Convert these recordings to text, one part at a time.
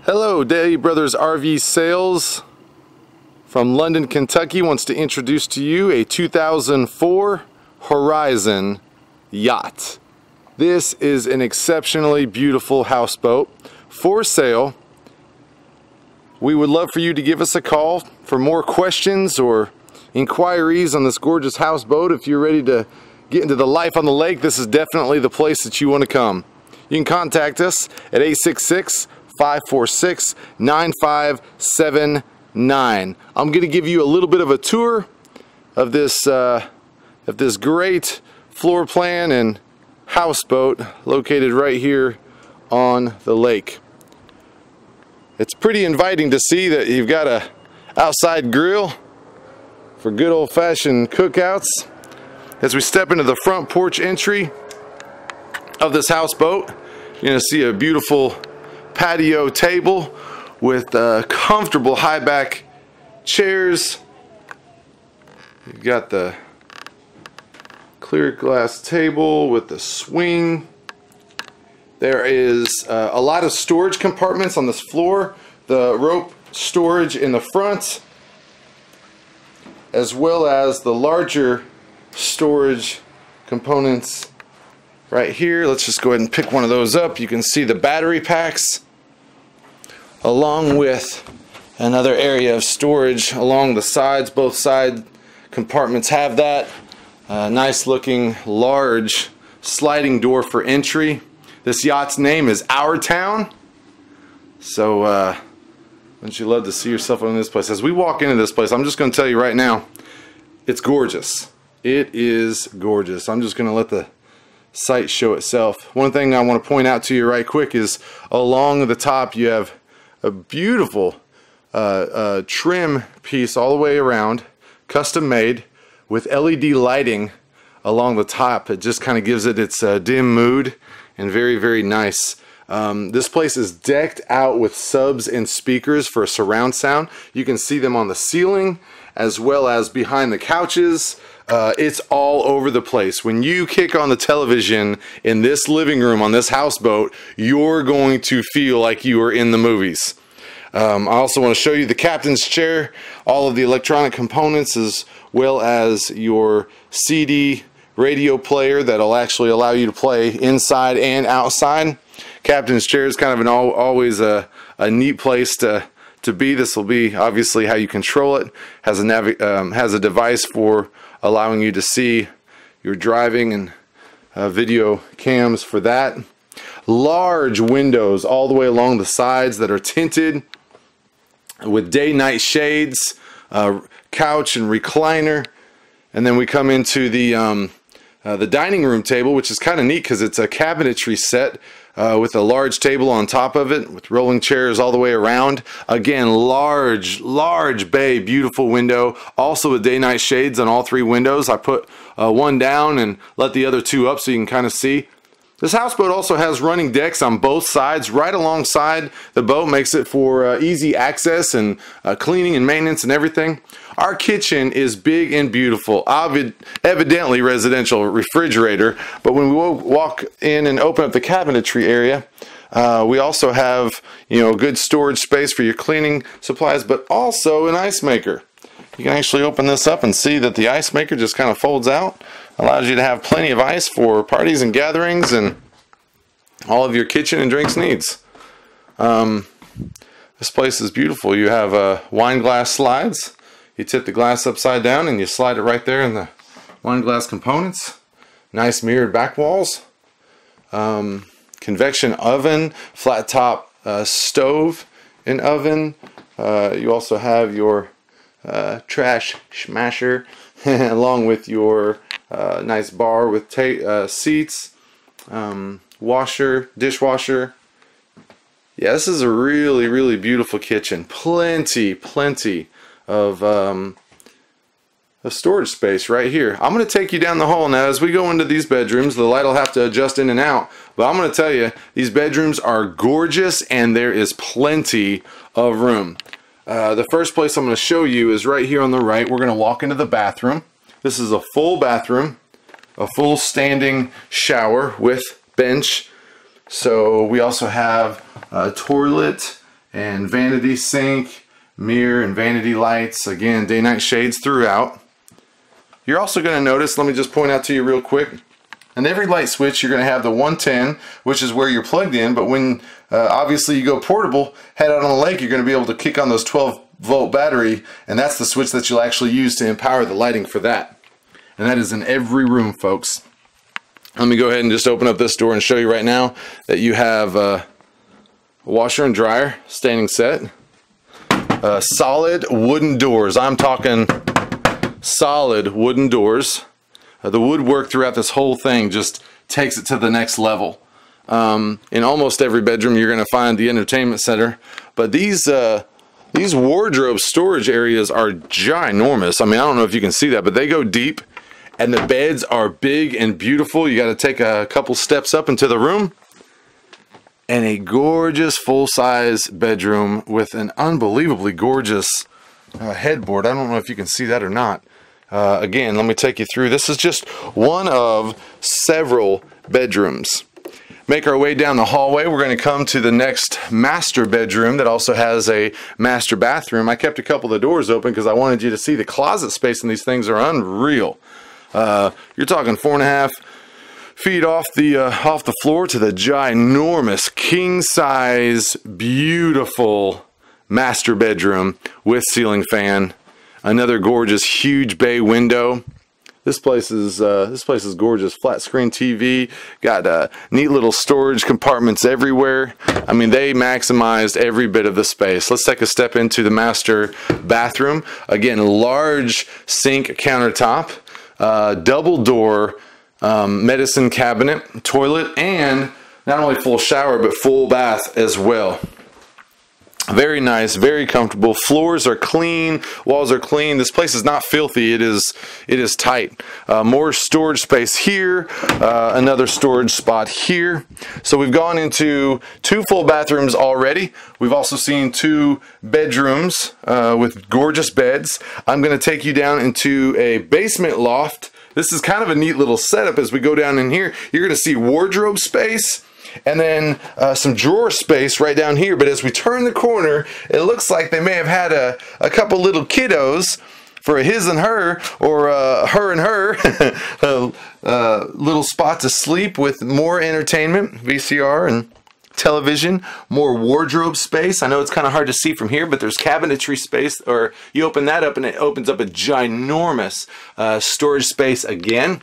Hello, Day Brothers RV Sales from London, Kentucky wants to introduce to you a 2004 Horizon yacht. This is an exceptionally beautiful houseboat for sale. We would love for you to give us a call for more questions or inquiries on this gorgeous houseboat. If you're ready to get into the life on the lake, this is definitely the place that you want to come. You can contact us at 866-546-9579. I'm going to give you a little bit of a tour of this great floor plan and houseboat located right here on the lake. It's pretty inviting to see that you've got a outside grill for good old-fashioned cookouts. As we step into the front porch entry of this houseboat, you're going to see a beautiful patio table with comfortable high back chairs. You've got the clear glass table with the swing. There is a lot of storage compartments on this floor. The rope storage in the front, as well as the larger storage components right here. Let's just go ahead and pick one of those up. You can see the battery packs, along with another area of storage along the sides. Both side compartments have that. Nice looking large sliding door for entry. This yacht's name is Our Town. So wouldn't you love to see yourself in this place? As we walk into this place, I'm just going to tell you right now, it's gorgeous. It is gorgeous. I'm just going to let the site show itself. One thing I want to point out to you right quick is along the top you have a beautiful trim piece all the way around, custom made with LED lighting along the top. It just kind of gives it its dim mood and very, very nice. This place is decked out with subs and speakers for surround sound. You can see them on the ceiling as well as behind the couches. It's all over the place. When you kick on the television in this living room on this houseboat, you're going to feel like you are in the movies. I also want to show you the captain's chair, all of the electronic components, as well as your CD radio player that'll actually allow you to play inside and outside. Captain's chair is kind of always a neat place to be. This will be obviously how you control it. Has a device for allowing you to see your driving and video cams for that. Large windows all the way along the sides that are tinted with day-night shades, couch and recliner. And then we come into the dining room table, which is kind of neat because it's a cabinetry set with a large table on top of it with rolling chairs all the way around. Again, large bay, beautiful window, also with day-night shades on all three windows. I put one down and let the other two up so you can kind of see. This houseboat also has running decks on both sides right alongside the boat. Makes it for easy access and cleaning and maintenance and everything. Our kitchen is big and beautiful, evidently residential refrigerator, but when we walk in and open up the cabinetry area, we also have, you know, good storage space for your cleaning supplies, but also an ice maker. You can actually open this up and see that the ice maker just kind of folds out. Allows you to have plenty of ice for parties and gatherings and all of your kitchen and drinks needs. This place is beautiful. You have wine glass slides. You tip the glass upside down and you slide it right there in the wine glass components. Nice mirrored back walls. Convection oven, flat top stove and oven. You also have your trash smasher along with your nice bar with seats, washer, dishwasher. Yeah, this is a really beautiful kitchen. Plenty of storage space right here. I'm going to take you down the hall now. As we go into these bedrooms, the light will have to adjust in and out, but I'm going to tell you, these bedrooms are gorgeous and there is plenty of room. The first place I'm going to show you is right here on the right. We're going to walk into the bathroom. This is a full bathroom, a full standing shower with bench. So we also have a toilet and vanity sink, mirror, and vanity lights. Again, day-night shades throughout. You're also going to notice, let me just point out to you real quick, in every light switch you're going to have the 110, which is where you're plugged in, but when obviously you go portable, head out on the lake, you're going to be able to kick on those 12-volt battery, and that's the switch that you'll actually use to empower the lighting for that. And that is in every room, folks. Let me go ahead and just open up this door and show you right now that you have a washer and dryer standing set. Solid wooden doors. I'm talking solid wooden doors. The woodwork throughout this whole thing just takes it to the next level. In almost every bedroom you're going to find the entertainment center, but these wardrobe storage areas are ginormous. I mean, I don't know if you can see that, but they go deep, and the beds are big and beautiful. You got to take a couple steps up into the room, and a gorgeous full-size bedroom with an unbelievably gorgeous headboard. I don't know if you can see that or not. Again, let me take you through. This is just one of several bedrooms. Make our way down the hallway. We're going to come to the next master bedroom that also has a master bathroom. I kept a couple of the doors open because I wanted you to see the closet space in these things are unreal. You're talking 4.5 feet off the floor to the ginormous king size beautiful master bedroom with ceiling fan. Another gorgeous huge bay window. This place is gorgeous. Flat screen TV. Got neat little storage compartments everywhere. I mean, they maximized every bit of the space. Let's take a step into the master bathroom. Again, large sink countertop, double door medicine cabinet, toilet, and not only full shower but full bath as well. Very nice, very comfortable. Floors are clean, walls are clean. This place is not filthy. It is tight. More storage space here, another storage spot here. So we've gone into 2 full bathrooms already. We've also seen 2 bedrooms with gorgeous beds. I'm going to take you down into a basement loft. This is kind of a neat little setup. As we go down in here, you're going to see wardrobe space, and then some drawer space right down here. But as we turn the corner, it looks like they may have had a couple little kiddos for a his and her, or her and her little spot to sleep with more entertainment, VCR and television, more wardrobe space. I know it's kind of hard to see from here, but there's cabinetry space, or you open that up and it opens up a ginormous storage space again.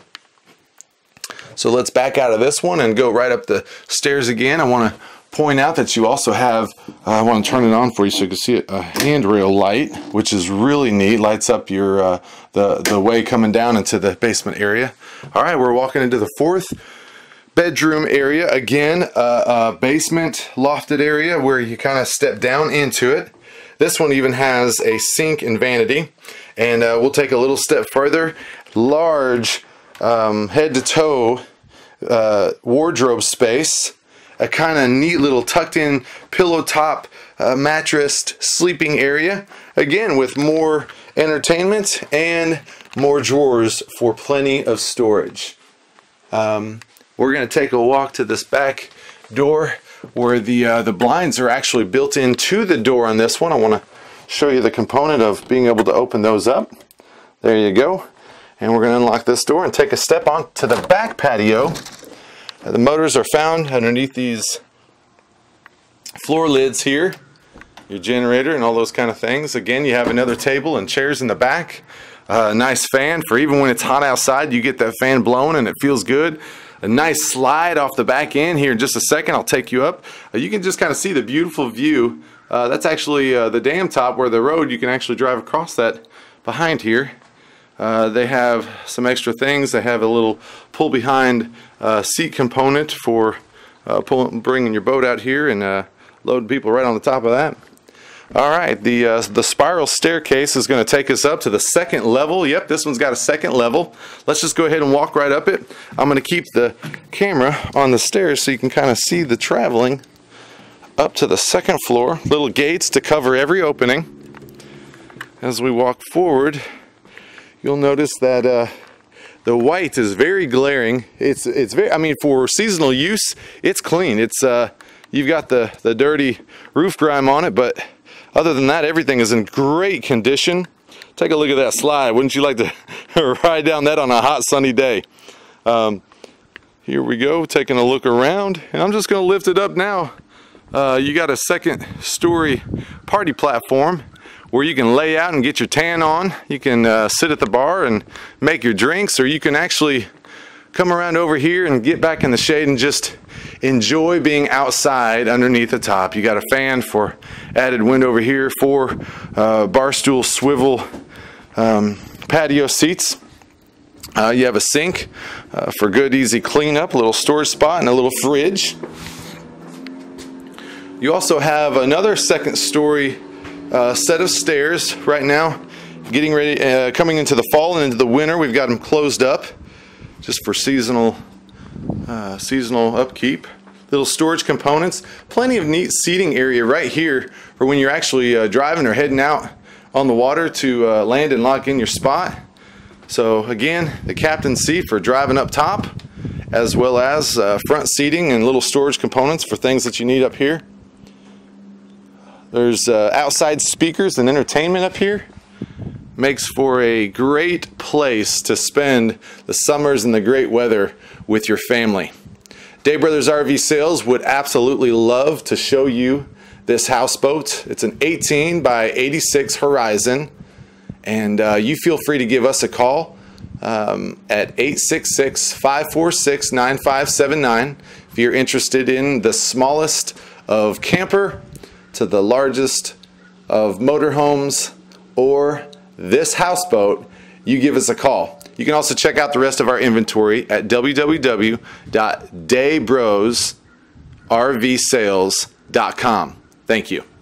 So let's back out of this one and go right up the stairs again. I want to point out that you also have, I want to turn it on for you so you can see it, a handrail light, which is really neat. Lights up your the way coming down into the basement area. All right, we're walking into the 4th bedroom area. Again, basement lofted area where you kind of step down into it. This one even has a sink and vanity. And we'll take a little step further. Large head to toe wardrobe space, a kind of neat little tucked in pillow top mattress sleeping area, again with more entertainment and more drawers for plenty of storage. We're going to take a walk to this back door where the blinds are actually built into the door on this one. I want to show you the component of being able to open those up. There you go. And we're going to unlock this door and take a step on to the back patio. The motors are found underneath these floor lids here. Your generator and all those kind of things. Again, you have another table and chairs in the back. Nice fan for even when it's hot outside, you get that fan blowing and it feels good. A nice slide off the back end here in just a second. I'll take you up. You can just kind of see the beautiful view. That's actually the dam top where the road, you can actually drive across that behind here. They have some extra things. They have a little pull behind seat component for bringing your boat out here and loading people right on the top of that. All right, the spiral staircase is going to take us up to the 2nd level. Yep, this one's got a 2nd level. Let's just go ahead and walk right up it. I'm going to keep the camera on the stairs so you can kind of see the traveling up to the 2nd floor. Little gates to cover every opening. As we walk forward, you'll notice that the white is very glaring. It's very, I mean, for seasonal use, it's clean. It's you've got the dirty roof grime on it, but other than that, everything is in great condition. Take a look at that slide. Wouldn't you like to ride down that on a hot sunny day? Here we go, taking a look around, and I'm just going to lift it up now. You got a second story party platform where you can lay out and get your tan on. You can sit at the bar and make your drinks, or you can actually come around over here and get back in the shade and just enjoy being outside underneath the top. You got a fan for added wind over here, 4 bar stool swivel patio seats. You have a sink for good easy cleanup, a little storage spot, and a little fridge. You also have another second story set of stairs right now. Getting ready, coming into the fall and into the winter, we've got them closed up just for seasonal upkeep. Little storage components, plenty of neat seating area right here for when you're actually driving or heading out on the water to land and lock in your spot. So again, the captain's seat for driving up top, as well as front seating and little storage components for things that you need up here. There's outside speakers and entertainment up here. Makes for a great place to spend the summers and the great weather with your family. Day Brothers RV Sales would absolutely love to show you this houseboat. It's an 18 by 86 Horizon, and you feel free to give us a call at 866-546-9579 if you're interested in the smallest of camper to the largest of motorhomes or this houseboat. You give us a call. You can also check out the rest of our inventory at www.daybrosrvsales.com. Thank you.